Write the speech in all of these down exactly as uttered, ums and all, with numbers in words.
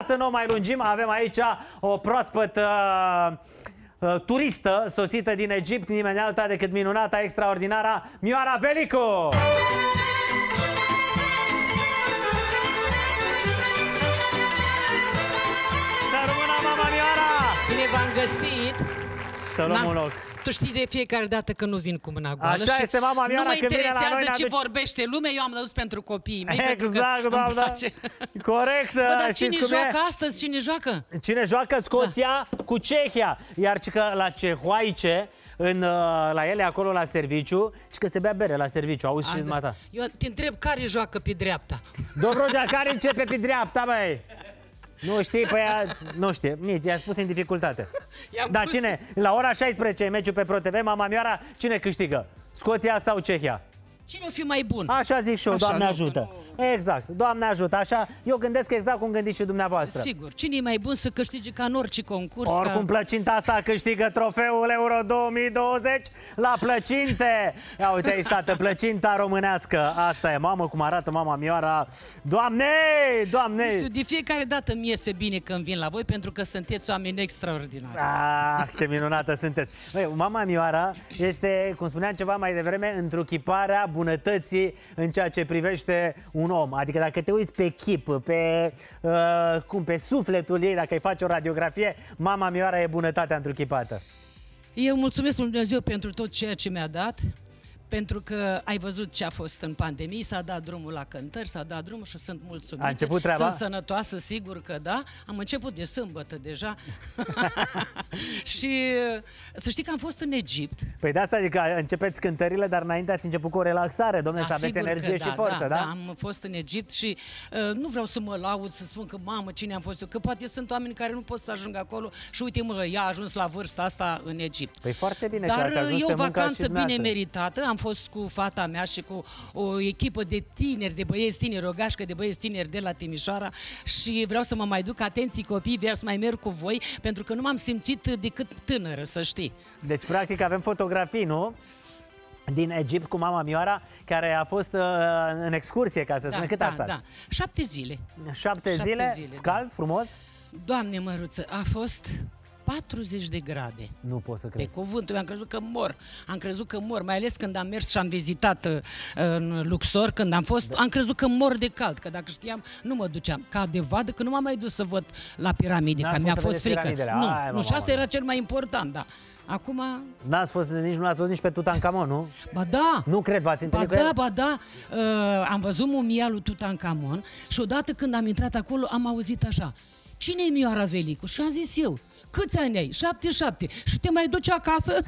să nu o mai lungim, avem aici o proaspătă uh, uh, turistă sosită din Egipt, nimeni alta decât minunata, extraordinara Mioara Velicu! Să rămână, mama Mioara! Bine v-am găsit! Să luăm un loc. Tu știi de fiecare dată că nu vin cu mâna goală. Așa este, mama Mioara, nu mă când vine la interesează noi, ce n-aduce- vorbește lumea, eu am dus pentru copiii mei. Exact, că doamna. place. Corect. Bă, dar știți cine cum e? joacă astăzi? Cine joacă? Cine joacă Scoția da. cu Cehia. Iar că la cehoaice, în, la ele acolo la serviciu, și că se bea bere la serviciu, auzi și mata. Eu te întreb care joacă pe dreapta. Dobrogea, care începe pe dreapta, băi? Nu știi, pe ea, nu știe, nici, i-a spus în dificultate. Dar pus... cine, la ora șaisprezece e meciul pe ProTV, mama Mioara, cine câștigă? Scoția sau Cehia? Cine o fi mai bun? Așa zic și eu, Așa, Doamne nu, ajută. nu. Exact, Doamne ajută, așa, eu gândesc exact cum gândiți și dumneavoastră. Sigur, cine e mai bun să câștige ca în orice concurs? Oricum, ca... plăcinta asta câștigă trofeul Euro două mii douăzeci la plăcinte. Ia uite, aici, tată, plăcinta românească. Asta e, mamă, cum arată mama Mioara. Doamne, Doamne! Nu știu, de fiecare dată mi iese bine când vin la voi, pentru că sunteți oameni extraordinari. Ah, ce minunată sunteți! Băi, mama Mioara este, cum spuneam ceva mai devreme, întruchiparea bunătății în ceea ce privește un om. Adică dacă te uiți pe chip, pe, uh, cum, pe sufletul ei, dacă îi faci o radiografie, mama Mioara e bunătatea întruchipată. Eu mulțumesc lui Dumnezeu pentru tot ceea ce mi-a dat, pentru că ai văzut ce a fost în pandemie, s-a dat drumul la cântări, s-a dat drumul și sunt mulțumită. A început treaba? Sunt sănătoasă, sigur că da. Am început de sâmbătă deja. Și să știi că am fost în Egipt. Păi de asta adică începeți cântările, dar înainte ați început cu o relaxare, domnule, Da, să aveți sigur energie că și da, forță, da? da? Da, am fost în Egipt și uh, nu vreau să mă laud, să spun că mamă, cine am fost eu, că poate sunt oameni care nu pot să ajungă acolo și uite mă, ea a ajuns la vârsta asta în Egipt. Păi foarte bine. Dar că ați ajuns e o pe munca vacanță și bine dumneavoastră. meritată, am fost cu fata mea și cu o echipă de tineri, de băieți tineri, o gașcă de băieți tineri de la Timișoara și vreau să mă mai duc, atenții copii, vreau să mai merg cu voi, pentru că nu m-am simțit decât tânără, să știi. Deci, practic, avem fotografii, nu? Din Egipt cu mama Mioara, care a fost uh, în excursie, ca să Da, spun. Cât da, a stat? da. Șapte zile. Șapte, Șapte zile, zile, cald, da. frumos? Doamne măruță, a fost patruzeci de grade. Nu pot să Pe cred. cuvântul meu, am crezut că mor. Am crezut că mor, mai ales când am mers și am vizitat uh, în Luxor, când am fost, da. Am crezut că mor de cald, că dacă știam, nu mă duceam. Ca de vadă că nu m-am mai dus să văd la piramide, că mi-a fost frică. Nu, Ai, nu, și asta era cel mai important, da. Acum... N-ați fost, nici nu l-ați văzut nici pe Tutankamon, nu? Ba da! Nu cred, v-ați Ba întâlnit cu da, el? ba da, uh, am văzut mumia lui Tutankamon și odată când am intrat acolo am auzit așa: cine e Mioara Velicu? Și am zis eu: câți ani ai? șapte șapte. Și te mai duci acasă?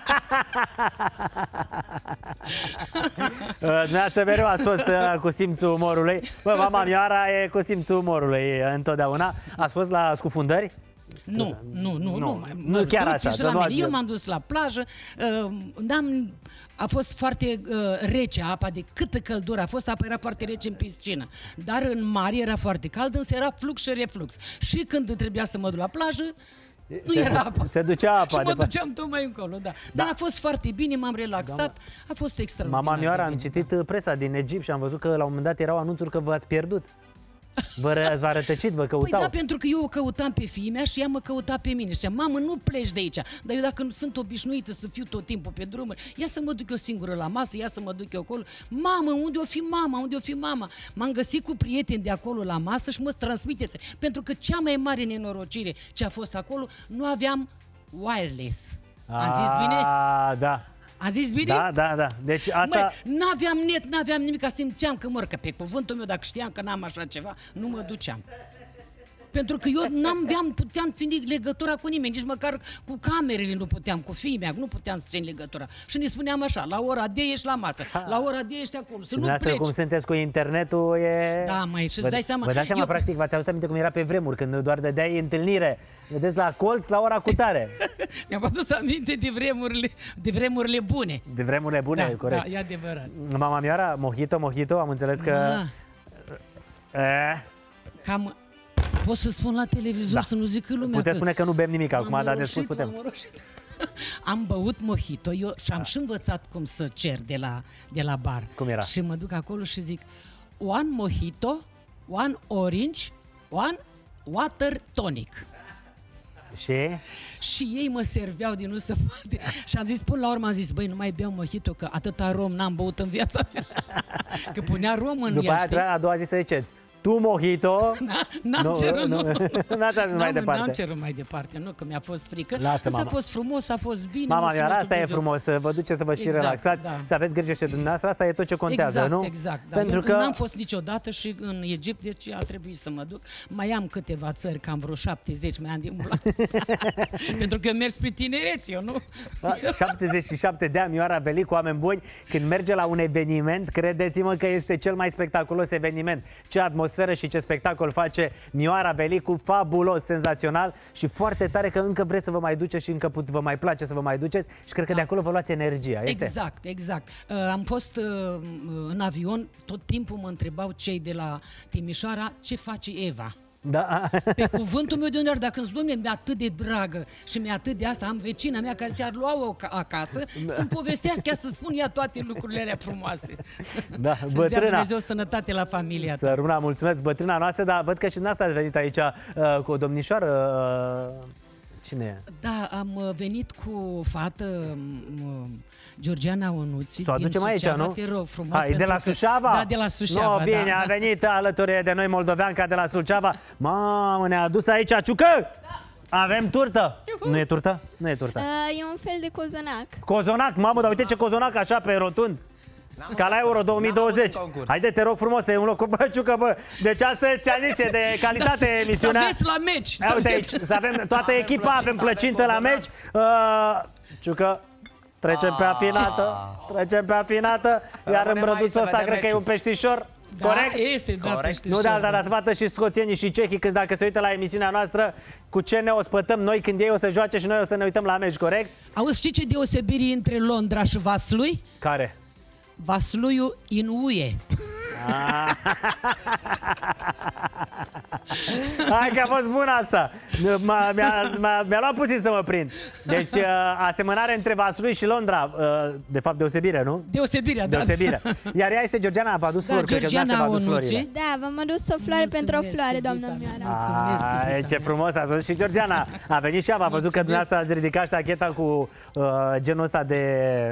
Dumneavoastră mereu ați fost uh, cu simțul umorului. Bă, mama Mioara e cu simțul umorului uh, întotdeauna. Ați fost la scufundări? Nu, nu, nu, nu, nu, nu, nu chiar așa, și dar la nu mine. Eu ați- m-am dus la plajă, uh, n-am, a fost foarte uh, rece apa, de câtă căldură a fost, apa era foarte rece în piscină, dar în mare era foarte cald, însă era flux și reflux. Și când trebuia să mă duc la plajă, nu Se- era apă. se ducea apa, Și mă de fapt. duceam tot mai încolo, da. Dar a fost foarte bine, m-am relaxat, a fost extraordinar. Mama Mioara, de am bine. citit uh, presa din Egipt și am văzut că la un moment dat erau anunțuri că v-ați pierdut. Vă ră- v-a rătăcit, vă Păi căutau. da, pentru că eu o căutam pe fiii mea și ea mă căuta pe mine. Și zicea: mamă, nu pleci de aici. Dar eu dacă nu sunt obișnuită să fiu tot timpul pe drumuri, ia să mă duc eu singură la masă, ia să mă duc eu acolo. Mamă, unde o fi mama? Unde o fi mama? M-am găsit cu prieteni de acolo la masă și mă transmiteți. Pentru că cea mai mare nenorocire ce a fost acolo, nu aveam wireless. Am zis bine? Ah, da. Am zis bine? Da, da, da. Deci asta... Măi, n-aveam net, n-aveam nimic, simțeam că mor, că pe cuvântul meu, dacă știam că n-am așa ceva, nu mă duceam. Pentru că eu n-am puteam ține legătura cu nimeni, nici măcar cu camerele nu puteam, cu fiii mea, nu puteam să țin legătura. Și ne spuneam așa: la ora de ești la masă, la ora de ești acolo, să nu pleci. Cum sunteți cu internetul e... Da, mai și-ți dai seama. Vă dați seama, eu... practic, v-ați adus aminte cum era pe vremuri, când doar dădeai întâlnire. Vedeți, la colț, la ora cu tare. Mi-am adus aminte de vremurile, de vremurile bune. De vremurile bune, Da, corect. da, e adevărat. Mama Mioara, mojito, mojito, am înțeles că... Ah, Eh, cam... Pot să spun la televizor, Da. să nu zică lumea puteți că... spune că nu bem nimic acum, M-am dar de spus roșit, putem. m-am roșit. Am băut mojito eu și am Da. și învățat cum să cer de la, de la bar. Cum era? Și mă duc acolo și zic: one mojito, one orange, one water tonic. Și? Și ei mă serveau din nu se poate. Și am zis, până la urmă am zis, băi, nu mai beau mojito, că atâta rom n-am băut în viața mea. Că punea rom în După el, aia, știi? a doua zi să ziceți, tu mojito... N-am nu, cerut, nu. N-ați ajuns mai departe. N-am cerut mai departe, nu, că mi-a fost frică. Lasă, Asta a mama. fost frumos, a fost bine. Mama mea, mulțumesc asta e Dumnezeu. frumos, să vă duceți să vă și Exact, relaxați, da. să aveți grijă și de dumneavoastră, asta e tot ce contează, exact, nu? Exact, da. Pentru Eu că... n-am fost niciodată și în Egipt, deci a trebuit să mă duc. Mai am câteva țări, cam vreo șaptezeci mai am de umblat. Pentru că eu merg spre tinereți, eu nu? șaptezeci și șapte de ani, Mioara Velicu, oameni buni, când merge la un eveniment, credeți-mă că este cel mai spectaculos eveniment. Ce atmosferă și ce spectacol face Mioara Velicu, fabulos, senzațional și foarte tare că încă vreți să vă mai duceți și încă put, vă mai place să vă mai duceți și cred că Da. de acolo vă luați energia. Este? Exact, exact. Uh, am fost uh, în avion, tot timpul mă întrebau cei de la Timișoara ce face Eva. Da. Pe cuvântul meu de uneori, dacă îți spun, mi-e atât de dragă și mi-e atât de asta, am vecina mea care și-ar lua-o acasă să-mi povestească, să spun ea toate lucrurile alea frumoase. Da, Să-ți dea bătrâna. Dumnezeu sănătate la familia ta. Să rămână, mulțumesc, bătrâna noastră, dar văd că și dumneavoastră ați venit aici uh, cu o domnișoară. Uh, cine e? Da, am uh, venit cu o fată, um, Georgiana Onuții, Să o din aducem aici, Suceava, nu? te rog frumos. Hai, de pentru la că- Suceava? Da, de la Suceava, No, bine, da, a da. venit alături de noi moldoveanca de la Suceava. Mamă, ne-a adus aici, Ciucă! Da. Avem turtă. Nu e turtă? Nu e turtă. Uh, e un fel de cozonac. Cozonac, mamă, dar uite ce cozonac așa pe rotund. Ca la Euro două mii douăzeci. Haide, te rog frumos, e un loc cu bă, Ciucă, bă. Deci asta ți-am zis, e de calitate Da, să- emisiunea. Să vezi la meci. Ia să uite vezi. aici, să avem toată echipa, avem plăcintă la meci. Uh, Ciucă, trecem pe afinată, trecem pe afinată, iar în Rămânem aici brăduțul să ăsta vedem cred că e un meciul. peștișor. Da, Corect? este, da, Corect. peștișor, Nu de alta, da. dar sfată și scoțienii și cehii când dacă se uită la emisiunea noastră, cu ce ne ospătăm noi când ei o să joace și noi o să ne uităm la meci, corect? Auzi, știi ce deosebire între Londra și Vaslui? Care? Vasluiul in U E. Hai că a fost bună asta. M-a, mi-a, m-a, mi-a luat puțin să mă prind. Deci uh, asemănare între Vaslui și Londra, uh, de fapt deosebire, nu? Deosebirea, da. Deosebire. Iar ea este Georgiana, v-a adus Da, flori, cred că Georgiana dumneavoastră v-a adus Onuții. florile. Da, v-am adus o floare pentru o Mulțumesc, floare, iubita doamna mea. Mioara. Mulțumesc, Ai, iubita ce mea. frumos a văzut și Georgiana. A venit și ea, v-a văzut că Mulțumesc. dumneavoastră ați ridicat ștacheta cu uh, genul ăsta de,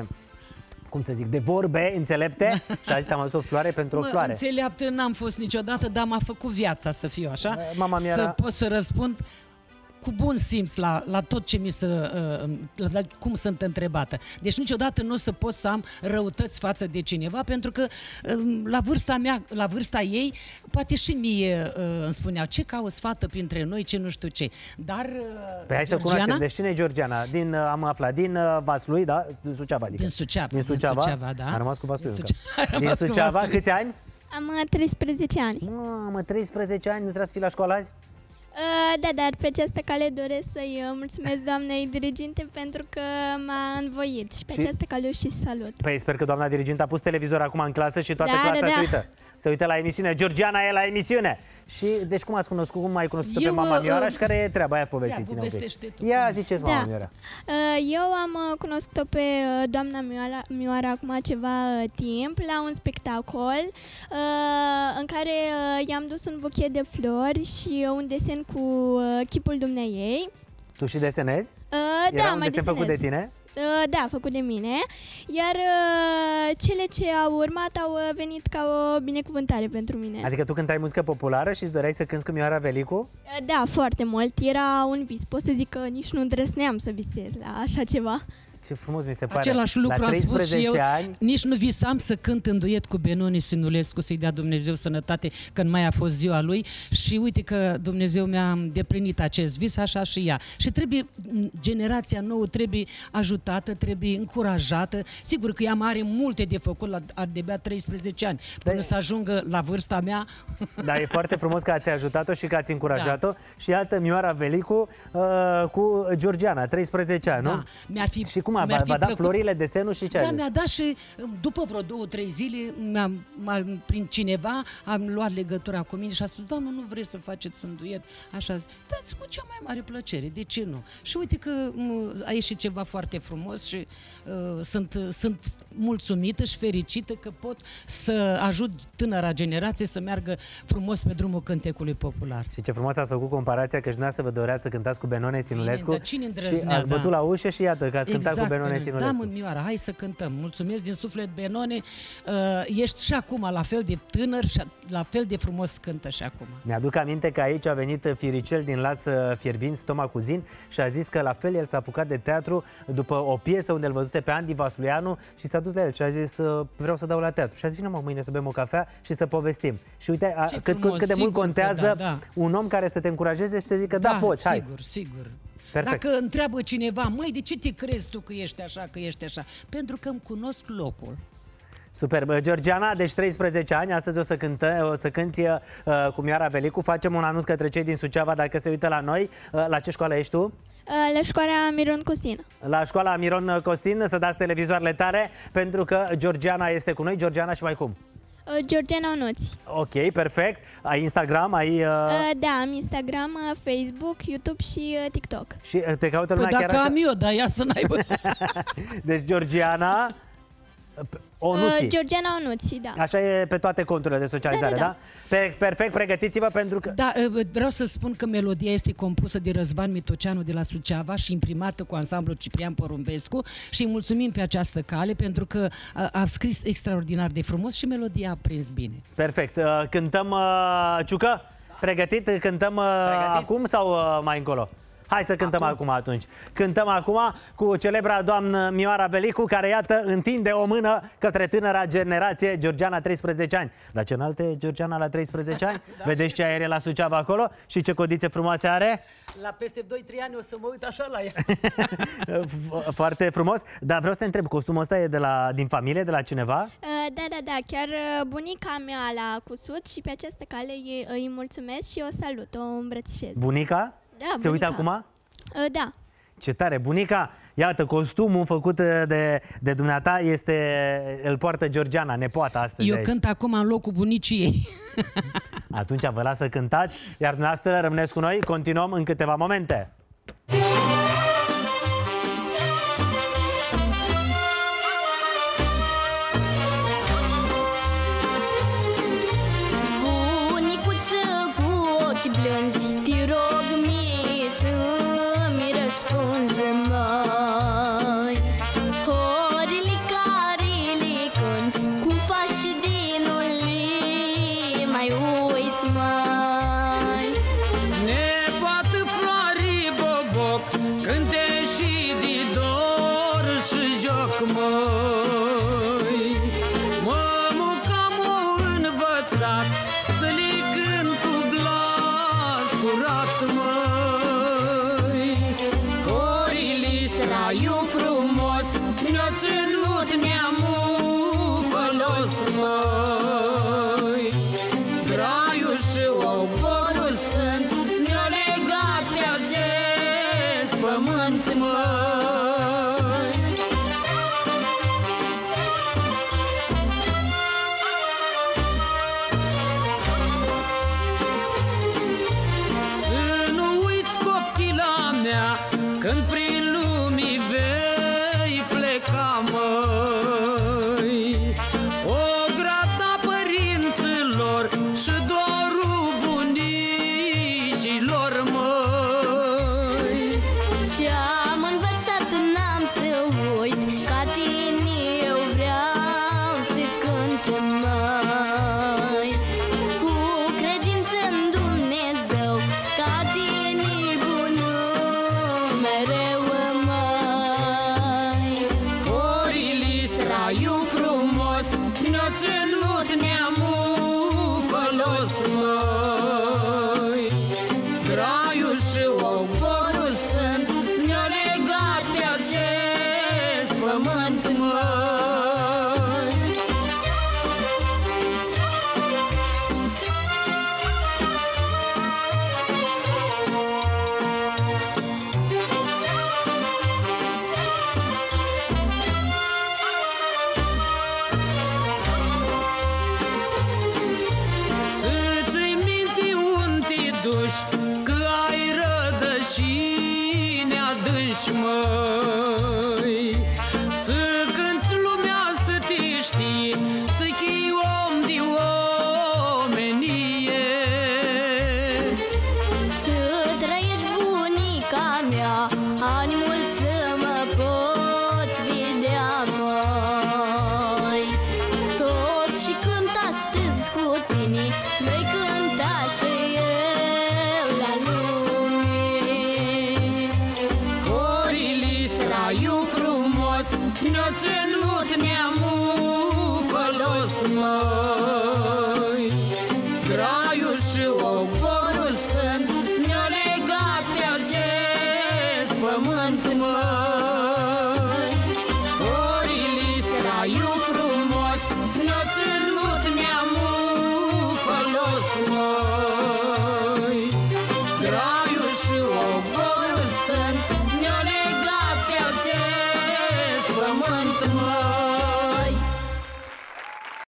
cum să zic, de vorbe înțelepte și a zis am adus o floare pentru o Mă, floare. înțeleaptă n-am fost niciodată, dar m-a făcut viața să fiu așa. Mama mea să era- pot să răspund cu bun simț la, la tot ce mi se, uh, la, la cum sunt întrebată. Deci niciodată nu o să pot să am răutăți față de cineva, pentru că uh, la vârsta mea, la vârsta ei, poate și mie uh, îmi spuneau ce cauți fată printre noi, ce nu știu ce. Dar uh, Păi hai să Georgiana, cunoaștem. Deci cine e Georgiana? Din, uh, am aflat, din uh, Vaslui, da? Din Suceava, adică. din Suceava, Din Suceava? din Suceava, da. A rămas cu Vaslui Din încă. Suceava, a Din rămas cu Suceava, Vaslui. câți ani? Am uh, treisprezece ani. Mamă, treisprezece ani, nu trebuie să fii la școală azi? Uh, da, dar pe această cale doresc să-i uh, mulțumesc doamnei diriginte pentru că m-a învoit și pe Și- această cale o și salut. Păi sper că doamna dirigent a pus televizor acum în clasă și toată Da, clasa da, da. se uită. Se uită la emisiune. Georgiana e la emisiune. Și deci cum ați cunoscut, cum ai cunoscut pe Eu, mama uh, Mioara uh, și care e treaba aia, povestiți-ne un pic. povestește tu. Ia ziceți, mama Da. Mioara. Uh, eu am uh, cunoscut-o pe uh, doamna Mioara, Mioara acum ceva uh, timp la un spectacol uh, în care uh, i-am dus un buchet de flori și uh, un desen cu uh, chipul dumneiei. Tu și desenezi? Uh, Era da, un mai desen făcut de tine? Uh, da, făcut de mine. Iar uh, cele ce au urmat au uh, venit ca o binecuvântare pentru mine. Adică tu cântai muzică populară și îți doreai să cânti cu Mioara Velicu? Uh, da, foarte mult. Era un vis. Pot să zic că nici nu îndrăsneam să visez la așa ceva. Ce frumos mi se pare. Același lucru la am spus și eu. treisprezece ani, Nici nu visam să cânt în duet cu Benoni Sinulescu, să-i dea Dumnezeu sănătate, când mai a fost ziua lui. Și uite că Dumnezeu mi-a îndeplinit acest vis, așa și ea. Și trebuie, generația nouă trebuie ajutată, trebuie încurajată. Sigur că ea mai are multe de făcut, la, are de-abia treisprezece ani, până Da. să ajungă la vârsta mea. dar e foarte frumos că ați ajutat-o și că ați încurajat-o. Da. Și iată Mioara Velicu uh, cu Georgiana, treisprezece ani, nu? Da, mi-ar fi Și cum Cum a, v-a dat florile, desenul și ce? Da, mi-a dat și după vreo două, trei zile, mi-am, prin cineva am luat legătura cu mine și a spus, doamnă, nu vreți să faceți un duet? Așa, da, cu cea mai mare plăcere, de ce nu? Și uite că a ieșit ceva foarte frumos și uh, sunt, sunt mulțumită și fericită că pot să ajut tânăra generație să meargă frumos pe drumul cântecului popular. Și ce frumos ați făcut comparația că și dumneavoastră vă doreați să cântați cu Benone Sinulescu. Cine îndrăznea, ați bătut da. la ușă și iată că ați exact, cântat cu Benone Sinulescu. Da, mă, Mioara, hai să cântăm. Mulțumesc din suflet, Benone. Uh, ești și acum la fel de tânăr și la fel de frumos cântă și acum. Mi-aduc aminte că aici a venit Firicel din Las Fierbinți, Toma Cuzin, și a zis că la fel el s-a apucat de teatru după o piesă unde îl văzuse pe Andy Vasulianu și s-a dus la el și a zis vreau să dau la teatru. Și a zis vină mă mâine să bem o cafea și să povestim. Și uite a, cât, frumos, cât de mult contează da, da. un om care să te încurajeze și să zică da, da poți, sigur, hai. Sigur, sigur. Perfect. Dacă întreabă cineva, măi, de ce te crezi tu că ești așa, că ești așa? Pentru că îmi cunosc locul. Super. Georgiana, deci treisprezece ani, astăzi o să, cântă, o să cânti uh, cu Mioara Velicu. Facem un anunț către cei din Suceava dacă se uită la noi. Uh, la ce școală ești tu? Uh, la școala Miron Costin. La școala Miron Costin, să dați televizoarele tare, pentru că Georgiana este cu noi. Georgiana și mai cum? Uh, Georgiana Onuți. Ok, perfect. Ai Instagram, ai... Uh... Uh, da, am Instagram, uh, Facebook, YouTube și uh, TikTok. Și te caută lumea păi chiar dacă așa? am eu, dar ea să n-aibă. Deci Georgiana... Onuții. Uh, Georgiana Onuți, da. Așa e pe toate conturile de socializare, da? da, da. da? Perfect, pregătiți-vă pentru că... Da, vreau să spun că melodia este compusă de Răzvan Mitoceanu de la Suceava și imprimată cu ansamblul Ciprian Porumbescu și îi mulțumim pe această cale pentru că a, a scris extraordinar de frumos și melodia a prins bine. Perfect. Cântăm, Ciucă? Pregătit? Cântăm Pregătit? acum sau mai încolo? Hai să cântăm acum. acum atunci. Cântăm acum cu celebra doamnă Mioara Velicu, care, iată, întinde o mână către tânăra generație, Georgiana, treisprezece ani. Dar ce înalte e Georgiana la treisprezece ani? Da. Vedeți ce aer e la Suceava acolo? Și ce codițe frumoase are? La peste doi trei ani o să mă uit așa la ea. Foarte frumos. Dar vreau să te întreb, costumul ăsta e de la, din familie, de la cineva? Uh, da, da, da. Chiar bunica mea l-a cusut și pe această cale îi mulțumesc și o salut, o îmbrățișez. Bunica? Da, Se bunica. uită acum? Uh, da. Ce tare! Bunica, iată, costumul făcut de, de dumneata este, îl poartă Georgiana, nepoata astăzi. Eu cânt acum în locul bunicii ei. Atunci vă las să cântați, iar dumneavoastră rămâneți cu noi, continuăm în câteva momente. Mereu trăiești, măi, să cânti lumea să te știe, să fii om de omenie. Să trăiești, bunica mea, ani mulți să mă poți vedea, măi. Tot și cânt astăzi cu tine, noi cânta și eu la lume. Corile straiu frumos, ne-a ținut neamul folos, măi. Graiul și o